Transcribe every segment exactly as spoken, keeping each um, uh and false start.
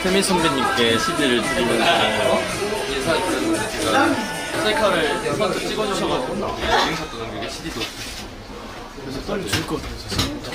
태민 선배님께 씨디를 드리면서 인사드렸는데 제가 셀카를 먼저 찍어주셔가지고 인사도 넘기게 씨디도 그래서 떨리 죽을 것 같아요.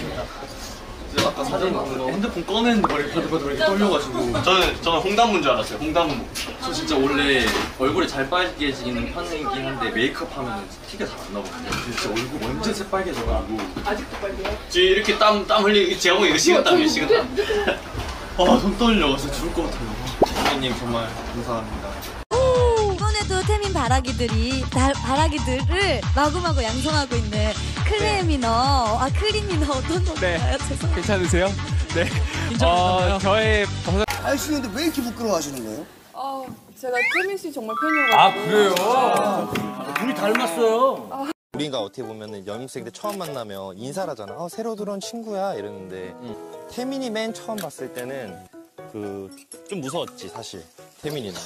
제가 아까 사진 핸드폰 꺼냈는데 머리 바들바들 이렇게 떨려가지고 저는 저는 홍단무인 줄 알았어요. 홍단무. 저 진짜 원래 얼굴이 잘 빨개지는 편이긴 한데 메이크업 하면 티가 잘 안 나거든요. 진짜 얼굴 완전 새빨개져가지고 아직도 빨개요? 지금 이렇게 땀 땀 흘리고 제가 보기 이거 식은땀이에요. 식은땀. 아, 손 떨려서 죽을 것 같아요. 선배님 정말 감사합니다. 이번에도 태민 바라기들이 다, 바라기들을 마구마구 양성하고 있는 크레미너, 아 크리미너 어떤 건가요? 네. 죄송해요. 괜찮으세요? 네. 어, 저의 버섯. 아시는데 왜 이렇게 부끄러워하시는 거예요? 아, 제가 태민 씨 정말 팬이어가지고. 아 그래요? 아, 둘이 닮았어요. 아. 우리가 어떻게 보면은 연습생 때 처음 만나면 인사를 하잖아. 어, 새로 들어온 친구야 이러는데 응. 태민이 맨 처음 봤을 때는 그 좀 무서웠지 사실. 태민이는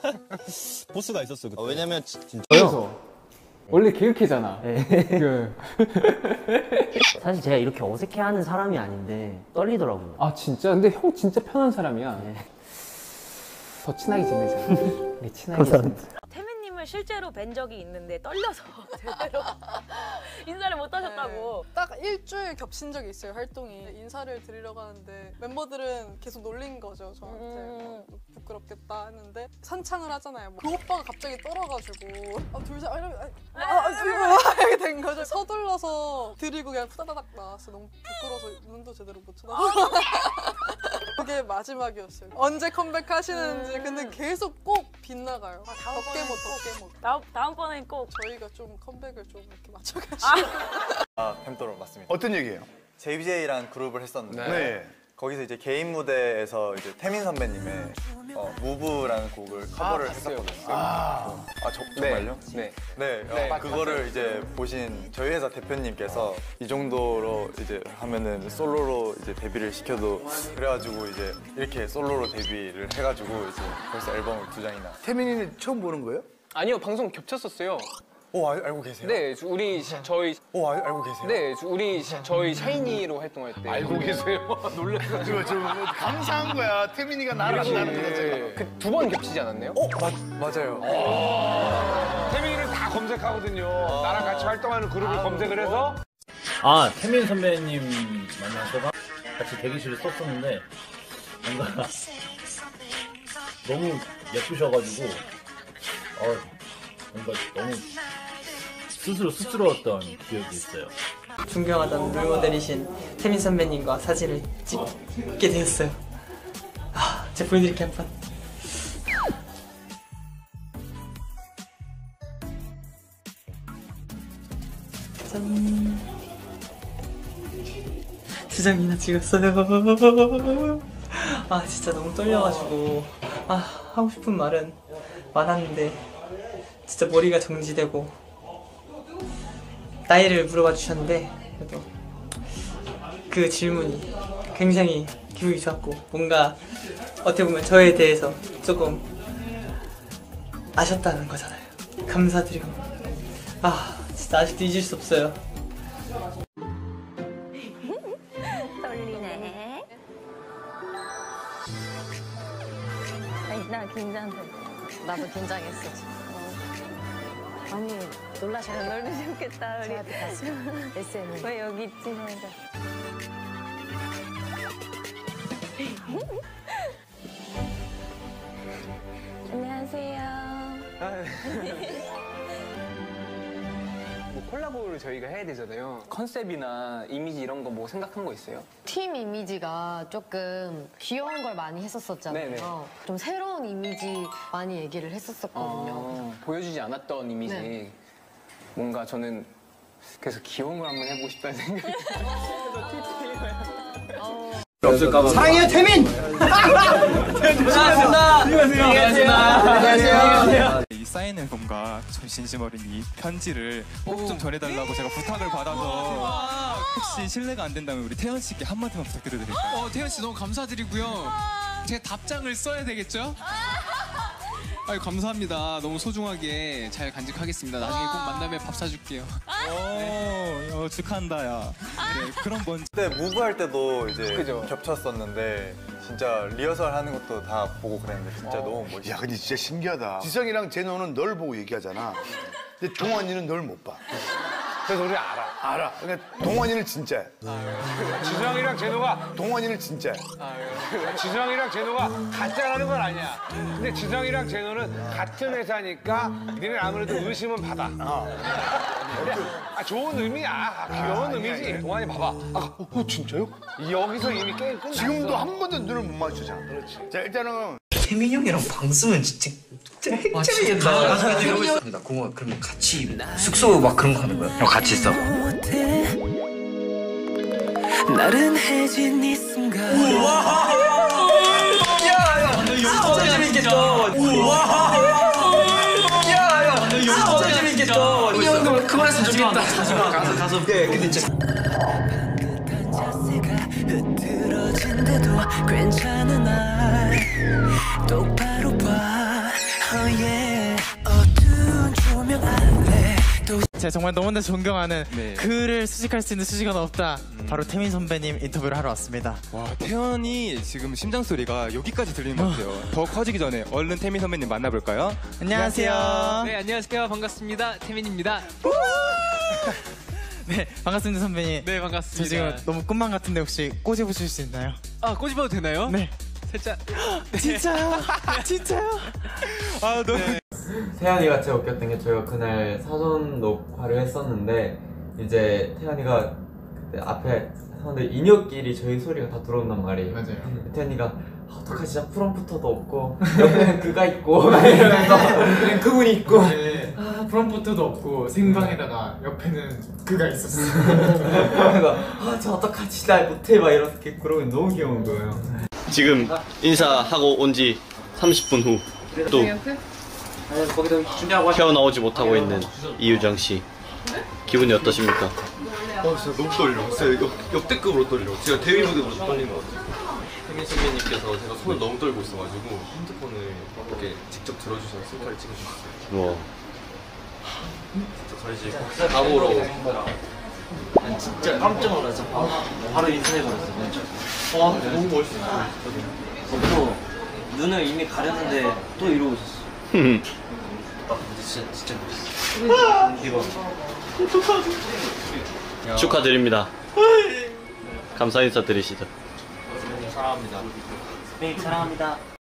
보스가 있었어 그때. 어, 왜냐면 지, 진짜 그래서 원래 개그캐잖아. 네. 그. 사실 제가 이렇게 어색해하는 사람이 아닌데 떨리더라고요. 아 진짜? 근데 형 진짜 편한 사람이야. 네. 더 친하게 지내자. 우리 친하게 지내자. 태민님을 실제로 뵌 적이 있는데 떨려서 제대로 인사를 못 하셨다고. 네. 딱 일주일 겹친 적이 있어요, 활동이. 인사를 드리려고 하는데 멤버들은 계속 놀린 거죠, 저한테. 음. 어, 부끄럽겠다 했는데 산창을 하잖아요. 그 오빠가 갑자기 떨어가지고 아, 둘 다 이러면 아, 아, 아, 이렇게 된 거죠. 서둘러서 드리고 그냥 후다다닥 나왔어요. 너무 부끄러워서 눈도 제대로 못 쳐다보고. 그게 마지막이었어요. 언제 컴백하시는지. 음. 근데 계속 꼭 빗나가요. 아, 덕계모 덕계모. 다음, 다음번엔 꼭 저희가 좀 컴백을 좀 이렇게 맞춰가지고. 아, 템토로 맞습니다. 어떤 얘기예요? 제이비제이라는 그룹을 했었는데 네. 거기서 이제 개인 무대에서 이제 태민 선배님의 어, 무브라는 곡을 커버를 아, 했었거든요. 아, 아 저, 정말요? 네. 네, 네. 어, 그거를 이제 보신 저희 회사 대표님께서 이 정도로 이제 하면은 솔로로 이제 데뷔를 시켜도 그래가지고 이제 이렇게 솔로로 데뷔를 해가지고 이제 벌써 앨범을 두 장이나. 태민이는 처음 보는 거예요? 아니요, 방송 겹쳤었어요. 오, 알, 알고 계세요? 네, 우리 저희 오, 알, 알고 계세요? 네, 우리 저희 샤이니로 활동할 때 알고 계세요? 놀래가지고 좀 감사한 거야. 태민이가 나를 안다는 거 자체가. 그 두 번 겹치지 않았나요? 어, 맞, 맞아요. 태민이를 다 검색하거든요. 나랑 같이 활동하는 그룹을 검색을 해서. 아, 태민 선배님 만나서 같이 대기실을 썼었는데 뭔가 너무 예쁘셔가지고 어, 뭔가 너무 스스로 쑥스러웠던 기억이 있어요. 존경하던 롤모델이신 태민 선배님과 사진을 찍게 되었어요. 아, 제가 보여드릴게요, 한 번. 짠. 두 장이나 찍었어요. 아, 진짜 너무 떨려가지고 아, 하고 싶은 말은 많았는데 진짜 머리가 정지되고. 나이를 물어봐 주셨는데 그래도 그 질문이 굉장히 기분이 좋았고 뭔가 어떻게 보면 저에 대해서 조금 아셨다는 거잖아요. 감사드리고 아 진짜 아직도 잊을 수 없어요. 떨리네. 아니, 나 긴장돼. 나도 긴장했어 지금. 아니, 놀라셔요. 놀라셨겠다, 우리. 저한테 다시 에스엔에스. 왜 여기 있지, 혼자. 안녕하세요. 뭐 콜라보를 저희가 해야 되잖아요. 컨셉이나 이미지 이런 거 뭐 생각한 거 있어요? 팀 이미지가 조금 귀여운 걸 많이 했었었잖아요. 네네. 좀 새로운 이미지 많이 얘기를 했었었거든요. 어, 보여주지 않았던 이미지. 네. 뭔가 저는 그래서 귀여운 걸 한번 해보고 싶다는 생각이 없을까봐. 사랑해요, 태민! 고생하셨습니다. 안녕하세요. 안녕하세요. 이 사인 앨범과 저희 진심 어린 이 편지를 꼭 좀 전해달라고 제가 부탁을 받아서 혹시 실례가 안 된다면 우리 태연 씨께 한마디만 부탁드려도 될까요? 어, 태연 씨 너무 감사드리고요. 제가 답장을 써야 되겠죠? 아유, 감사합니다. 너무 소중하게 잘 간직하겠습니다. 나중에 꼭 만나면 밥 사줄게요. 오, 어, 축하한다, 야. 네, 그럼 먼저. 그때 무브 할 때도 이제 그죠. 겹쳤었는데 진짜 리허설 하는 것도 다 보고 그랬는데 진짜 너무 멋있어. 야, 근데 진짜 신기하다. 지성이랑 제노는 널 보고 얘기하잖아. 근데 동환이는 널 못 봐. 그래서 우리 알아. 알아. 그러니까 동환이는 진짜야. 지성이랑 제노가 동환이는 진짜야. 지성이랑 제노가 가짜라는 건 아니야. 근데 지성이랑 제노는 같은 회사니까 니네 아무래도 의심은 받아. 근데 아, 좋은 의미야. 아, 귀여운 의미지. 동환이 봐봐. 아, 어, 진짜요? 여기서 이미 게임 끝났어. 지금도 한 번도 눈을 못 맞추잖아. 그렇지. 자, 일단은 태민이 형이랑 방송은 진짜 진짜 핵재미겠다. 공원 그러면 같이 숙소 막 그런 거 하는 거야? 형 같이 있어. 나른해진 이 순간. 야야, 진짜 재밌겠다. 야야, 진짜 재밌겠다. 이 형도 그만했으면 좋겠다. 가서 가서. 예, 근데 진짜. 괜찮은 날 똑바로 봐. Oh yeah. 어두운 조명 아래 제가 정말 너무나 존경하는 네. 그를 수식할 수 있는 수식어는 없다. 음. 바로 태민 선배님 인터뷰를 하러 왔습니다. 와, 태연이 지금 심장 소리가 여기까지 들리는 것 같아요. 더 커지기 전에 얼른 태민 선배님 만나볼까요? 안녕하세요. 네, 안녕하세요. 반갑습니다. 태민입니다. 네, 반갑습니다 선배님. 네, 반갑습니다. 저 지금 너무 꿈만 같은데 혹시 꼬집으실 수 있나요? 아, 꼬집어도 되나요? 네. 살짝. 진짜요? 진짜요? 아, 너무. 네. 태연이가 제일 웃겼던 게 저희가 그날 사전 녹화를 했었는데 이제 태연이가 그때 앞에 사람들 인형끼리 저희 소리가 다 들어온단 말이에요. 맞아요. 태연이가 아, 어떡하지 진짜 프롬프터도 없고 옆에는 그가 있고 이러면서 그냥 그분이 있고 아 프롬프터도 없고 생방에다가 옆에는 그가 있었어. 그래서 아저 어떡하지 나 못해 막 이렇게 그러고 너무 귀여운 거예요. 지금 인사하고 온 지 삼십 분 후 또 헤어나오지 못하고 있는 이유정 씨 기분이 어떠십니까? 어, 진짜 너무 떨려. 진짜 역, 역대급으로 떨려. 제가 데뷔 무대보다 떨리는 것 같아요. 태민 선배님께서 제가 손을 너무 떨고 있어가지고 핸드폰을 이렇게 직접 들어주셔서 셀카를 찍어주셨어요. 와. 진짜 저희 집 각오로 난 진짜 깜짝 놀라서 바로, 바로 인사해버렸어. 와, 너무 멋있어. 또 눈을 이미 가렸는데 또 이러고 있었어. 근데 진짜 진짜 멋있어. 이거 축하드립니다. 감사 인사 드리시죠. 사랑합니다. 네, 사랑합니다.